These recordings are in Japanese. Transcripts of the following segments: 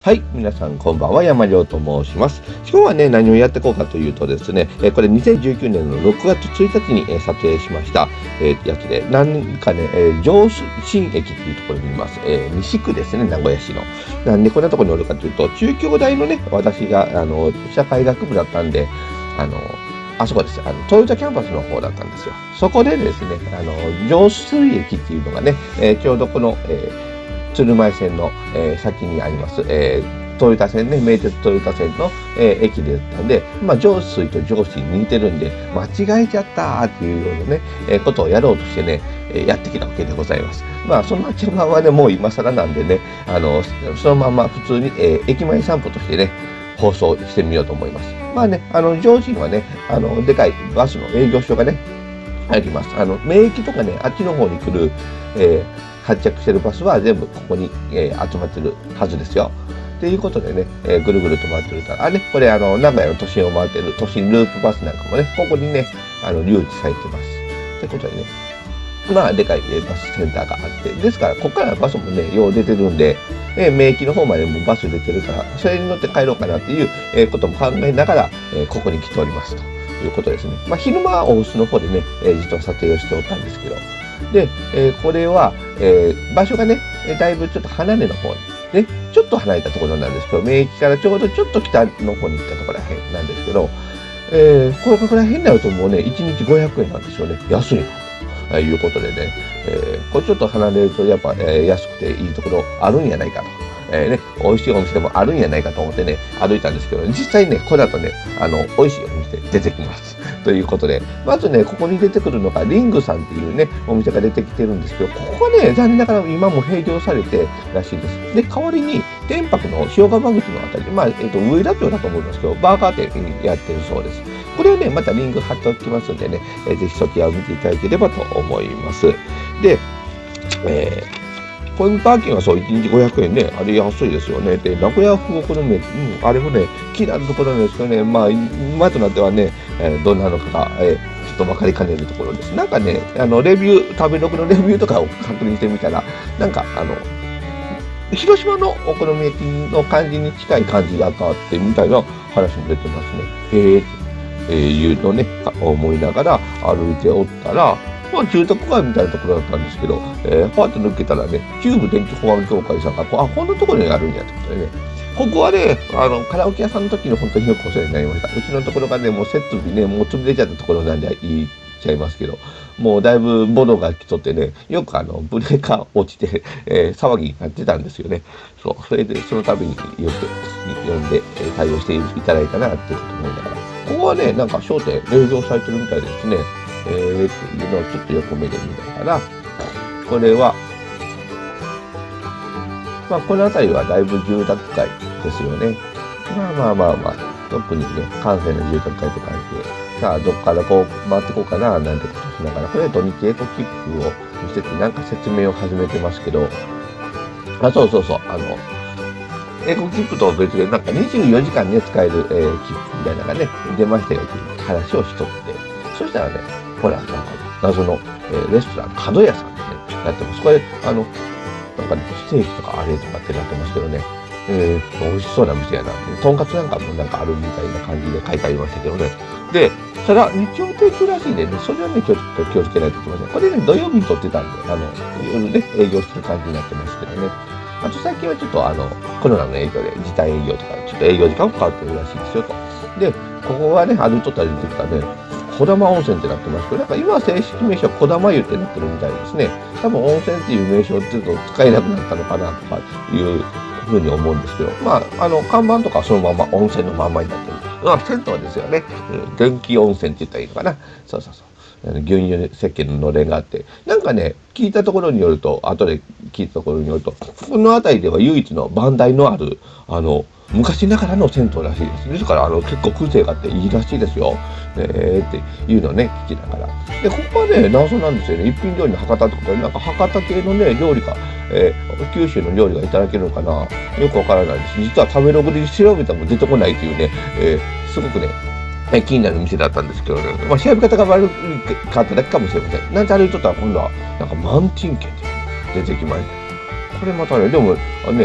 はい。皆さん、こんばんは。山亮と申します。今日はね、何をやっていこうかというとですね、これ2019年の6月1日に、撮影しました、やつで、何かね、上新駅っていうところにいます。西区ですね、名古屋市の。なんでこんなところにおるかというと、中京大のね、私が、社会学部だったんで、あそこです。トヨタキャンパスの方だったんですよ。そこでですね、上水駅っていうのがね、ちょうどこの、鶴舞線の、先にあります、トヨタ線ね、名鉄トヨタ線の、駅でったんで、上水と上水に似てるんで、間違えちゃったーっていうようなね、ことをやろうとしてね、やってきたわけでございます。そんな順番はね、もう今更なんでね、そのまま普通に、駅前散歩としてね、放送してみようと思います。上水はね、でかいバスの営業所がね、あります。名駅とかね、あっちの方に来る、発着してるバスは全部ここに、集まってるはずですよ。ということでね、ぐるぐると回ってるから、これ名古屋の都心を回ってる都心ループバスなんかもね、ここにね、留置されてます。ということでね、でかい、バスセンターがあって、ですから、ここからバスもね、よう出てるんで、名駅の方までもバス出てるから、それに乗って帰ろうかなっていう、ことも考えながら、ここに来ておりますということですね。昼間は大須の方でね、実は撮影をしておったんですけど、で、これは、場所がね、だいぶちょっと離れの方に、ね、ちょっと離れたところなんですけど、名駅からちょうどちょっと北の方に行ったところらへんなんですけど、ここら辺になるともうね、1日500円なんですよね。安いな。ということでね、これちょっと離れるとやっぱ、安くていいところあるんやないかと。美味しいお店もあるんやないかと思ってね、歩いたんですけど、実際ね、この後ね、美味しいお店出てきます。ということで、まずね、ここに出てくるのがリングさんっていうね、お店が出てきてるんですけど、ここはね、残念ながら今も閉業されてらしいです。で、代わりに、天白の塩釜口のあたり、上田町だと思いますけど、バーガー店やってるそうです。これをね、またリンク貼っておきますんでね、ぜひそちらを見ていただければと思います。で、コインパーキングはそう、1日500円ね、あれ安いですよね。で、名古屋風お好み焼き、あれもね、気になるところなんですけどね、今となってはね、どんなのかが、ちょっと分かりかねるところです。なんかね、レビュー、食べログのレビューとかを確認してみたら、なんか、広島のお好み焼きの感じに近い感じが変わってみたいな話も出てますね。へいうのをね、思いながら歩いておったら、住宅街みたいなところだったんですけど、パーッと抜けたらね、中部電気保安協会さんが、こんなところにあるんやってことでね、ここはね、カラオケ屋さんの時に本当によくお世話になりました。うちのところがね、もう設備ね、もう潰れちゃったところなんで言っちゃいますけど、もうだいぶボロが来とってね、よくブレーカー落ちて、騒ぎになってたんですよね。そう、それでその度によく呼んで、対応していただいたなっていうこと思いながら、ここはね、なんか商店営業されてるみたいですね。っていうのをちょっと横目で見ながら、これは、この辺りはだいぶ住宅街ですよね。特にね、閑静な住宅街って感じで、さあ、どっからこう回ってこうかな、なんてことしながら、これは土日エコ切符を見せて、なんか説明を始めてますけど、そう、エコ切符と別で、なんか24時間ね、使える、切符みたいなのがね、出ましたよっていう話をしとって、そしたらね、ほら、なんか謎の、レストラン、角屋さんでね、やってます。これ、なんかね、ステーキとかあれとかってなってますけどね、美味しそうな店やなって、とんかつなんかもなんかあるみたいな感じで書いてありましたけどね。で、それは日曜提供らしいんでね、それはね、ちょっと気をつけないといけません。これね、土曜日に撮ってたんで、夜ね、営業してる感じになってますけどね。あと最近はちょっとコロナの影響で時短営業とか、ちょっと営業時間も変わってるらしいですよと。で、ここはね、歩いとったら出てきたね、小玉温泉ってなってますけど、なんか今は正式名称は小玉湯ってなってるみたいですね。多分温泉っていう名称っていうと使えなくなったのかなとかいうふうに思うんですけど、看板とかそのまま温泉のまんまになってる。銭湯ですよね。電気温泉って言ったらいいのかな。そう。牛乳石鹸ののれんがあって、なんかね、聞いたところによると、後で聞いたところによると、この辺りでは唯一の番台のある、昔ながらの銭湯らしいです。ですから、結構風情があっていいらしいですよ。っていうのをね、聞きながら。で、ここはね、謎なんですよね。一品料理の博多ってことで、なんか博多系のね、料理が、九州の料理がいただけるのかな。よくわからないです。実は食べログで調べても出てこないというね、すごくね、気になる店だったんですけどね。調べ方が悪かっただけかもしれません。なんて歩いとったら今度は、なんか満珍軒で出てきました。これまたね、でもね、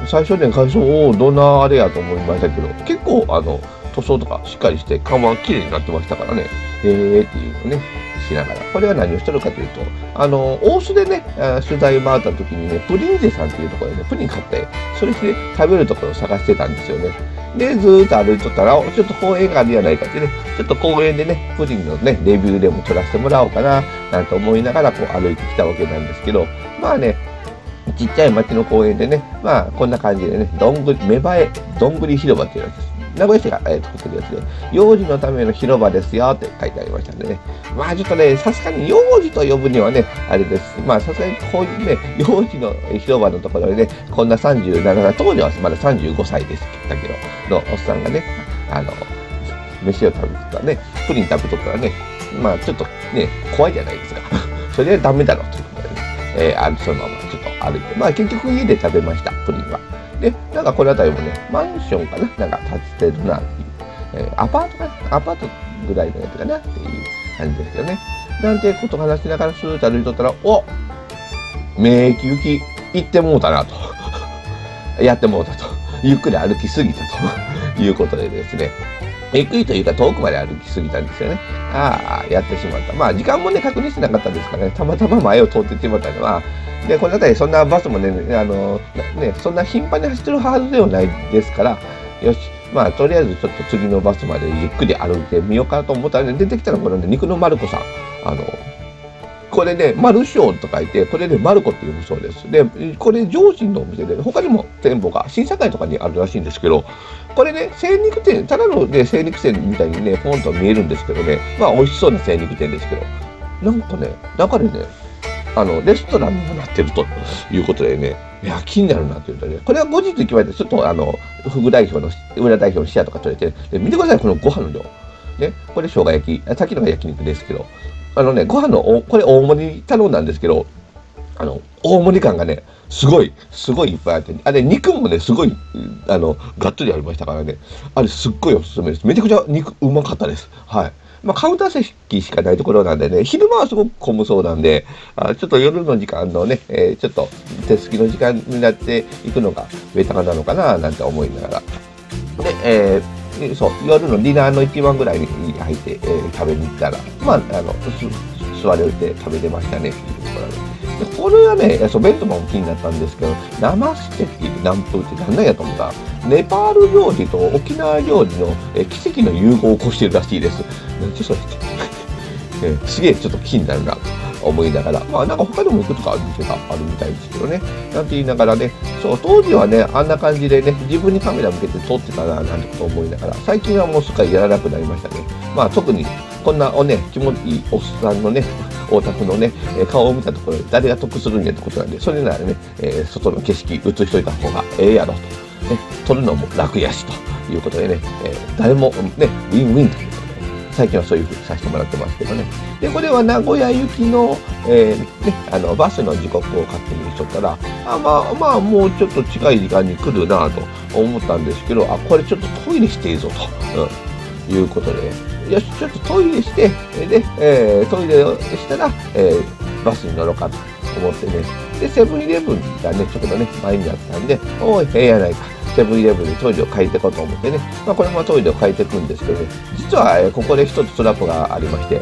最初ね、外装、どんなあれやと思いましたけど、結構、塗装とかしっかりして、看板綺麗になってましたからね、っていうのね、しながら。これは何をしてるかというと、大須でね、取材回った時にね、プリンゼさんっていうところでね、プリン買って、それで食べるところを探してたんですよね。で、ずーっと歩いとったら、ちょっと公園があるやないかってね、ちょっと公園でね、プリンのね、レビューでも撮らせてもらおうかな、なんて思いながら、こう歩いてきたわけなんですけど、まあね、ちっちゃい町の公園でね、まあ、こんな感じでね、芽生え、どんぐり広場っていうやつです。名古屋市が、作ってるやつで、幼児のための広場ですよって書いてありましたんでね。まあちょっとね、さすがに幼児と呼ぶにはね、あれですし、まあさすがにこういうね、幼児の広場のところでね、こんな37歳、当時はまだ35歳ですだけど、のおっさんがね、飯を食べてたらね、プリン食べとったらね、まあちょっとね、怖いじゃないですか。それでダメだろうということでね、そのままちょっと歩いて、まあ結局家で食べました、プリンは。で、なんかこの辺りもね、マンションかななんか建ててるなっていう、アパートかなアパートぐらいのやつかなっていう感じですけどね。なんてこと話しながらスーッと歩いとったら、免疫行き行ってもうたなと。やってもうたと。ゆっくり歩きすぎたということでですね。ゆっくりというか遠くまで歩きすぎたんですよね。やってしまった。まあ時間もね、確認してなかったですからね、たまたま前を通ってしまったのは、で、この辺りそんなバスもね、そんな頻繁に走ってるはずではないですから、よし、まあとりあえずちょっと次のバスまでゆっくり歩いてみようかと思ったらね、出てきたのがこのね、肉のマルコさん。これね、マルショーと書いて、これでマルコっていうそうです。で、これ上信のお店で、他にも店舗が新堺とかにあるらしいんですけど、これね、精肉店、ただのね、精肉店みたいにね、ポンと見えるんですけどね、まあ美味しそうな精肉店ですけど、なんかね、中でね、レストランにもなってるということでね、いや、気になるなって言うとね、これは後日決まって、ちょっと副代表の、裏代表のシェアとか取れて、で見てください、このご飯の量。ね、これ生姜焼き、さっきのが焼肉ですけど、ご飯の、これ大盛り頼んだんですけど、大盛り感がね、すごいいっぱいあって、あれ、肉もね、すごい、がっつりありましたからね、あれ、すっごいおすすめです。めちゃくちゃ肉うまかったです。はい。まあ、カウンター席しかないところなんでね、昼間はすごく混むそうなんで、ちょっと夜の時間のね、ちょっと手すきの時間になっていくのがベタなのかな、なんて思いながら。で、そう、夜のディナーの一番ぐらいに入って、食べに行ったら、まあ、座れて食べてましたね、っていうところで。でこれはね、弁当も気になったんですけど、生ステっていう南風って何なんやと思ったら、ネパール料理と沖縄料理の奇跡の融合を起こしてるらしいです。なんてそれってすげえちょっと気になるなと思いながら、まあなんか他にもいくつかある店があるみたいですけどね。なんて言いながらね、そう、当時はね、あんな感じでね、自分にカメラ向けて撮ってたな、なんてことを思いながら、最近はもうすっかりやらなくなりましたね。まあ特に、こんな気持ちいいおっさんのね、大田区のね、顔を見たところで誰が得するんやってことなんで、それならね、外の景色映しといた方がええやろと。ね、撮るのも楽やしということでね、誰もね、ウィンウィンということで、最近はそういうふうにさせてもらってますけどね。で、これは名古屋行きの、バスの時刻を勝手にしとったら、まあ、もうちょっと近い時間に来るなと思ったんですけど、これちょっとトイレしていいぞと、いうことで、よし、ちょっとトイレして、で、トイレをしたら、バスに乗ろうかと思ってね。で、セブンイレブンがね、ちょっとね、前にあったんで、おい、ええやないか。セブンイレブンにトイレを借りていこうと思ってね。まあ、これもトイレを借りていくんですけどね。実は、ここで一つトラップがありまして、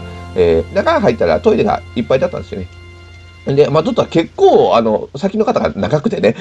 中に入ったらトイレがいっぱいだったんですよね。で、まあ、ちょっと結構、先の方が長くてね。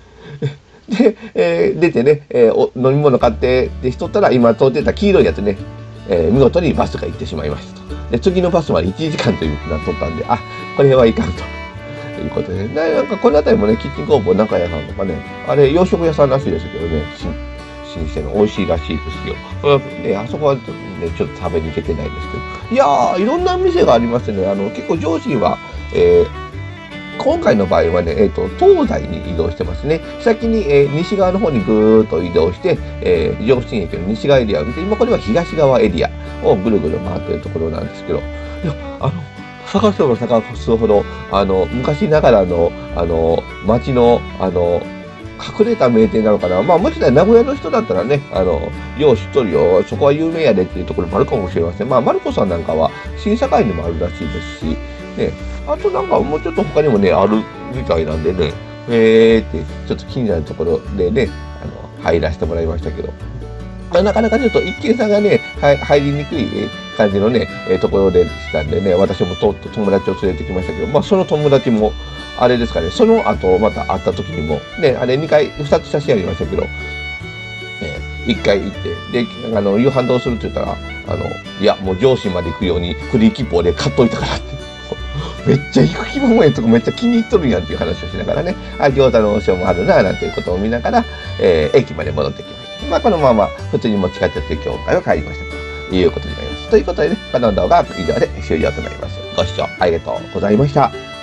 で、出てね、飲み物買ってでしとったら、今通ってた黄色いやつね、見事にバスが行ってしまいましたと。で、次のバスまで1時間というふうになっとったんで、これはいかんと。ということで、なんかこの辺りもね、キッチン工房中屋さんとかね、あれ、洋食屋さんらしいですけどね、新鮮の美味しいらしいですよ。あそこはね、ちょっと食べに行けてないですけど。いやー、いろんな店がありましてね、結構上信は、今回の場合はね、東西に移動してますね。先に、西側の方にぐーっと移動して、上信駅の西側エリアを見て、今これは東側エリアをぐるぐる回っているところなんですけど、いや、探せば探すほど、昔ながらの、街の、隠れた名店なのかな。まあ、もしね、名古屋の人だったらね、よう知っとるよ、そこは有名やでっていうところもあるかもしれません。まあ、マルコさんなんかは、新堺にもあるらしいですし、ね、あとなんかもうちょっと他にもね、あるみたいなんでね、 ってちょっと気になるところでね、入らせてもらいましたけど、なかなかちょっと一見さんがね、入りにくい感じのね、ところでしたんでね、私も友達を連れてきましたけど、まあその友達も、あれですかね、その後また会った時にも、ね、あれ2つ写真ありましたけど、1回行って、で、夕飯どうするって言ったら、いや、もう上司まで行くようにフリー切符で買っといたからって。めっちゃ行く気もないとこめっちゃ気に入っとるんやんっていう話をしながらね、餃子の王将もあるな、なんていうことを見ながら、駅まで戻ってきました。まあ、このまま普通に持ち帰って教会を帰りましたということになります。ということでね、この動画は以上で終了となります。ご視聴ありがとうございました。